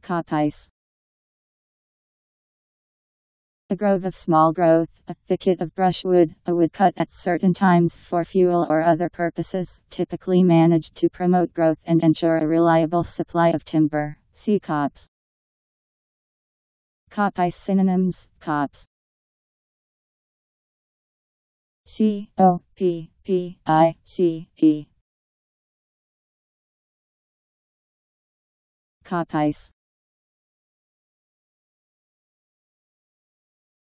Coppice. A grove of small growth, a thicket of brushwood, a wood cut at certain times for fuel or other purposes, typically managed to promote growth and ensure a reliable supply of timber. See copse. Coppice synonyms: copse, C-O-P-P-I-C-E, coppice.